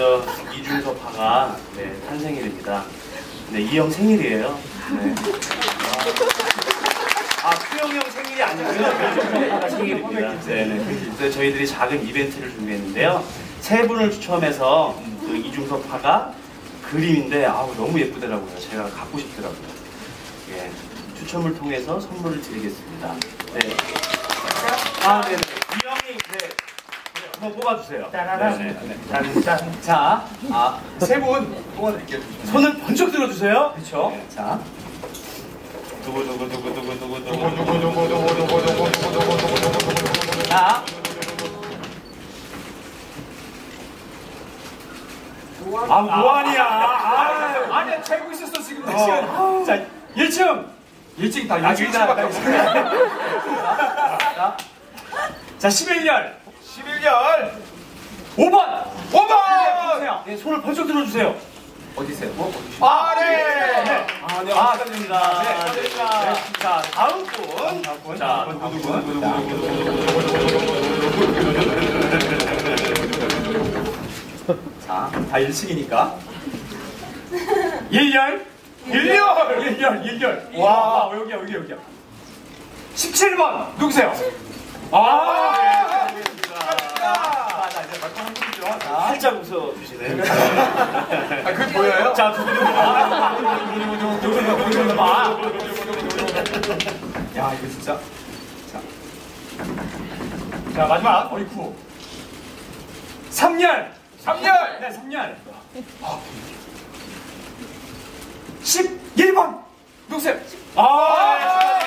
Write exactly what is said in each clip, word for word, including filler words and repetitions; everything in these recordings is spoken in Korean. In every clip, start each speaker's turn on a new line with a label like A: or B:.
A: 저 이중섭파가 네, 탄생일입니다. 네, 이 형 생일이에요. 네. 아, 수영 형 생일이 아니고요. 이중섭파가 생일입니다. 네, 네. 그래서 저희들이 작은 이벤트를 준비했는데요. 세 분을 추첨해서 그 이중섭파가 그림인데 아우 너무 예쁘더라고요. 제가 갖고 싶더라고요. 예, 추첨을 통해서 선물을 드리겠습니다. 네. 아, 네, 네. 이 형이 네. 한번 뽑아주세요.
B: 짜라란.
A: 네, 네, 네. 짠. 자, 아,
B: 세 분 뽑아드릴게요.
A: 손을 번쩍 들어주세요.
B: 그렇죠.
A: 네, 자, 두구 두구 두구 두구 두구 두구
B: 누구 누구 누구 누구 누구 누구 누구 누구 누구 누구.
A: 자, 아, 뭐하냐? 아,
B: 아니야, 재고 있었어 지금 내
A: 어.
B: 시간.
A: 자, 일 층.
B: 일 층 다
A: 아,
B: 일 층
A: 일단,
B: 밖에 없어.
A: 자, 자, 십일 열.
B: 십일 열
A: 오 번.
B: 오 번.
A: 네, 손을 번쩍 들어주세요.
B: 어디 있어요? 어, 어디 있어요? 아, 네.
A: 네.
B: 아, 네.
A: 아,
B: 축하드립니다.
A: 네,
B: 네,
A: 축하드립니다. 네, 자, 다음 분.
B: 다음 분.
A: 자,
B: 누구
A: 누구,
B: 누구
A: 누구,
B: 누구 누구 누구. 자, 다 일 층이니까.
A: 일 열.
B: 일 열! 일 열, 일 열. 와, 여기야, 여기, 여기야.
A: 십칠 번.
B: 누구세요?
A: 아,
B: 아,
A: 네,
B: 자, 자, 이제 말씀 한 분이죠. 자,
A: 살짝 웃어주시네요.
B: 아, 그게 보여요?
A: 자, 두구 두구. 아, 두구 두구 두구 봐.
B: 야, 이거 진짜. 자, 자 마지막. 어이쿠.
A: 삼 열.
B: 삼 열!
A: 네, 삼 열. 십일 번.
B: 누구세요?
A: 아,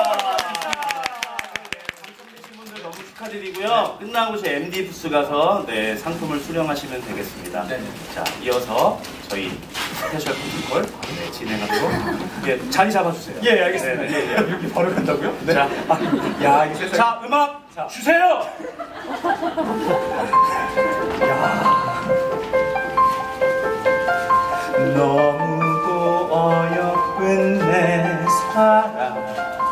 A: 당첨되신 분들 너무 축하드리고요. 끝나고 저 엠디 부스 가서 네, 상품을 수령하시면 되겠습니다.
B: 네네.
A: 자, 이어서 저희 스페셜 프로토콜 네, 진행하도록 예, 자리 잡아주세요.
B: 예, 알겠습니다.
A: 네, 네.
B: 예, 예. 여기 바로 간다고요? 네.
A: 자,
B: 아, 야, 이게 세상에.
A: 자, 음악
B: 자.
A: 주세요. 너무도 어여쁜 내 사랑,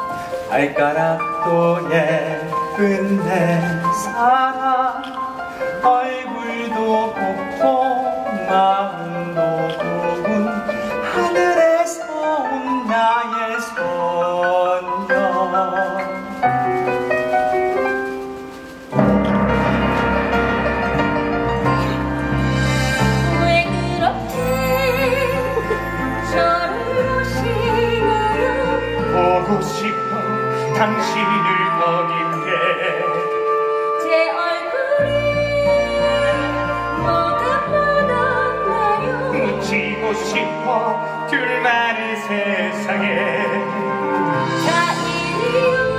A: 발가락도 예쁜 내 사랑, 얼굴도 곱고 마음도 고운 하늘에서 온 나의 소녀.
C: 왜 그렇게 저를 보시나요?
A: 보고 싶어 당신을 거닐게.
C: 제 얼굴이 뭐가 뻔한가요?
A: 묻히고 싶어 둘만의 세상에.
C: 자, 이리요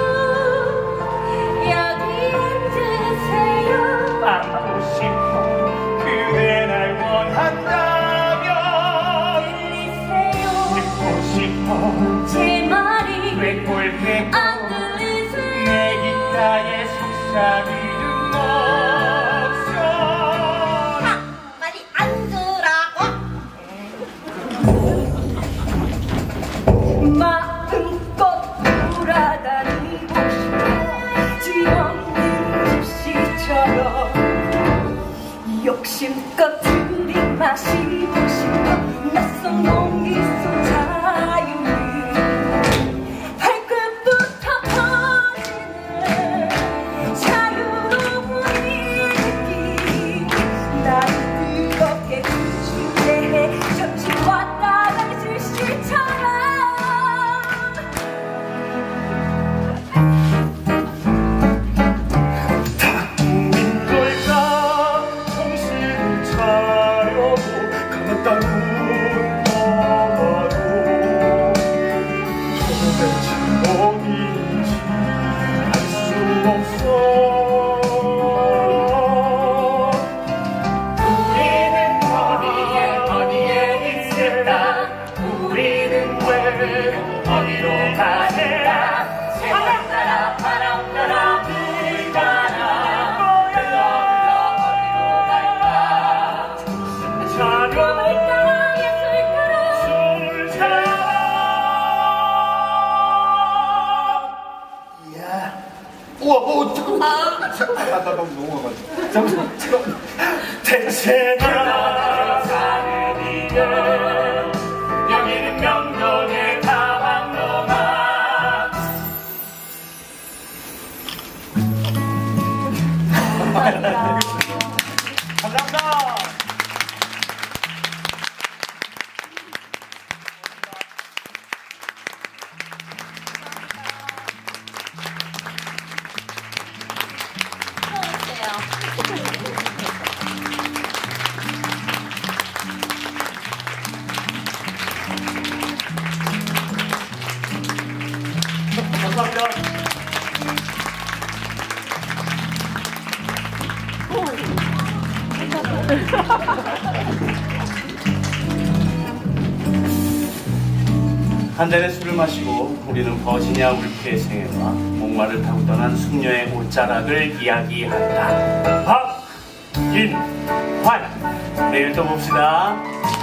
C: 여기 앉으세요.
A: 안고 싶어 그대 날 원한다면.
C: 들리세요
A: 듣고 싶어
C: 제 말이
A: 뇌골
C: 안 들리세요?
A: 내 귓가에 속삭이는 목소리.
C: 아, 말이 안 들라고? 마음껏 돌아다니고 싶어 지없는 집시처럼 욕심껏 들이마시고 싶어 낯선 공기 속 자유를 발끝부터 퍼지는 자유로운 이 느낌 나를 뜨겁게 주대해 잠시 왔다 갈 실시처럼
A: 민 걸까 정신을 차려도 가만 따로 떠나도 도대체 어디인지 알 수 없어. 우리는 어디에 어디에 있을까? 우리는 왜 어디로 가실까? 세월 따라 바람 따라 물 따라 흘러 흘러 어디로 갈까? 자녀
C: 예술 따라
A: 숨을 차.
B: 이야. 우와, 어, 잠깐만. 나 너무 넘어가가지고. 잠깐만, 잠깐만.
A: 대체 나 사는 이들 여기는 명동의 다방로마.
B: 감사합니다.
A: 감사합니다. 한 잔의 술을 마시고 우리는 버지니아 울프의 생애와 목마를 타고 떠난 숙녀의 옷자락을 이야기한다. 박인환, 내일 또 봅시다.